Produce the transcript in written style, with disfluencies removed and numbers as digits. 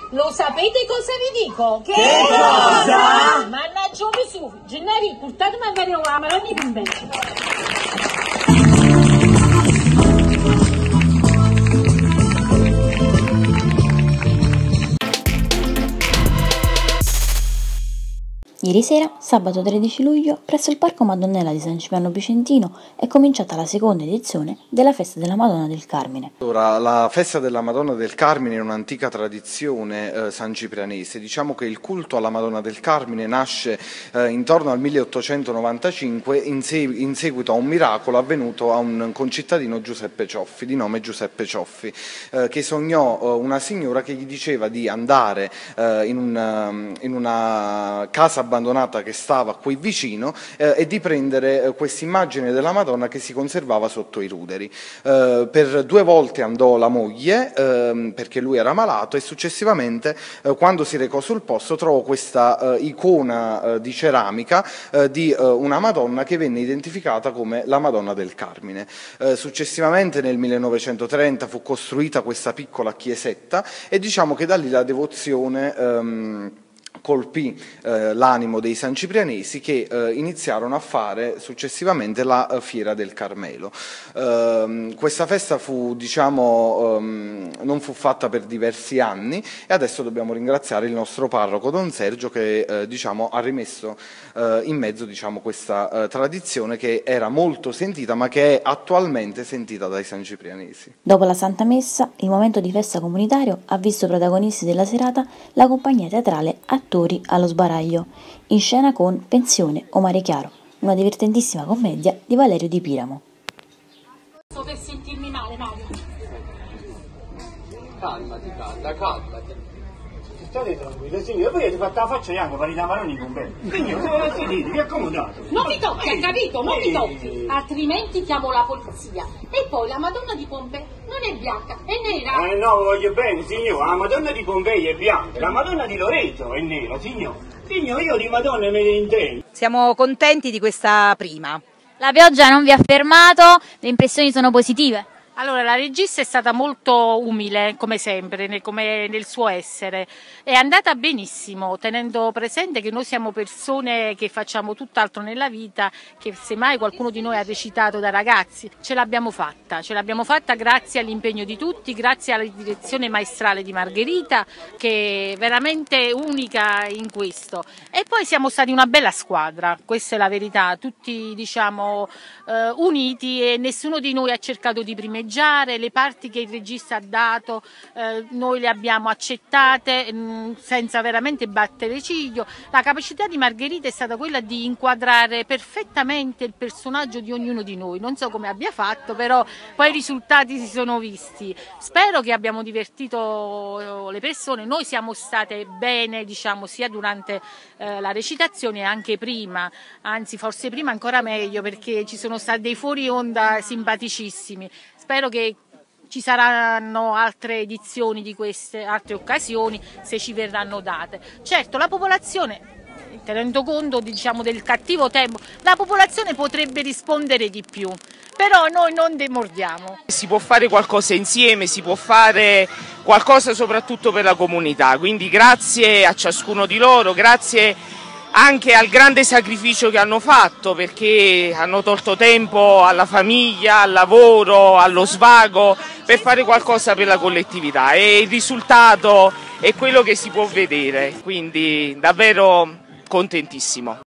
Lo sapete cosa vi dico? Che cosa? Mannaggia su, Gennari, portatemi a fare la marogna con me. Ieri sera, sabato 13 luglio, presso il Parco Madonnella di San Cipriano Picentino è cominciata la seconda edizione della Festa della Madonna del Carmine. Allora, la Festa della Madonna del Carmine è un'antica tradizione sanciprianese. Diciamo che il culto alla Madonna del Carmine nasce intorno al 1895 in seguito a un miracolo avvenuto a un concittadino Giuseppe Cioffi, di nome Giuseppe Cioffi, che sognò una signora che gli diceva di andare in una casa abbandonata che stava qui vicino e di prendere questa immagine della Madonna che si conservava sotto i ruderi. Per 2 volte andò la moglie perché lui era malato e successivamente quando si recò sul posto trovò questa icona di ceramica di una Madonna che venne identificata come la Madonna del Carmine. Successivamente nel 1930 fu costruita questa piccola chiesetta e diciamo che da lì la devozione colpì l'animo dei sanciprianesi che iniziarono a fare successivamente la Fiera del Carmelo. Questa festa fu, non fu fatta per diversi anni e adesso dobbiamo ringraziare il nostro parroco Don Sergio che ha rimesso in mezzo questa tradizione che era molto sentita ma che è attualmente sentita dai sanciprianesi. Dopo la Santa Messa, il momento di festa comunitario ha visto protagonisti della serata la compagnia teatrale Attori allo sbaraglio, in scena con Pensione o Mare Chiaro, una divertentissima commedia di Valerio Di Piramo. Per sentirmi male, Mario. Calmati. State tranquillo, signore, poi ti fatto la faccia anche per i tamaroni con me. Signore, dove sedete, vi accomodato. Non mi tocchi, hai capito? Non mi tocchi, altrimenti chiamo la polizia. E poi la Madonna di Pompei non è bianca, è nera. No, voglio bene, signore, la Madonna di Pompei è bianca, la Madonna di Loreto è nera, signore. Signore, io di Madonna me ne intendo. Siamo contenti di questa prima. La pioggia non vi ha fermato, le impressioni sono positive? Allora, la regista è stata molto umile, come sempre, come nel suo essere. È andata benissimo, tenendo presente che noi siamo persone che facciamo tutt'altro nella vita, che semmai qualcuno di noi ha recitato da ragazzi. Ce l'abbiamo fatta grazie all'impegno di tutti, grazie alla direzione maestrale di Margherita, che è veramente unica in questo. E poi siamo stati una bella squadra, questa è la verità, tutti uniti e nessuno di noi ha cercato di primeggiare. Le parti che il regista ha dato noi le abbiamo accettate senza veramente battere ciglio. La capacità di Margherita è stata quella di inquadrare perfettamente il personaggio di ognuno di noi. Non so come abbia fatto, però poi i risultati si sono visti. Spero che abbiamo divertito le persone. Noi siamo state bene, sia durante la recitazione e anche prima, anzi forse prima ancora meglio perché ci sono stati dei fuori onda simpaticissimi. Spero che ci saranno altre edizioni di queste, altre occasioni, se ci verranno date. Certo, la popolazione, tenendo conto del cattivo tempo, la popolazione potrebbe rispondere di più, però noi non demordiamo. Si può fare qualcosa insieme, si può fare qualcosa soprattutto per la comunità, quindi grazie a ciascuno di loro, grazie anche al grande sacrificio che hanno fatto perché hanno tolto tempo alla famiglia, al lavoro, allo svago per fare qualcosa per la collettività e il risultato è quello che si può vedere, quindi davvero contentissimo.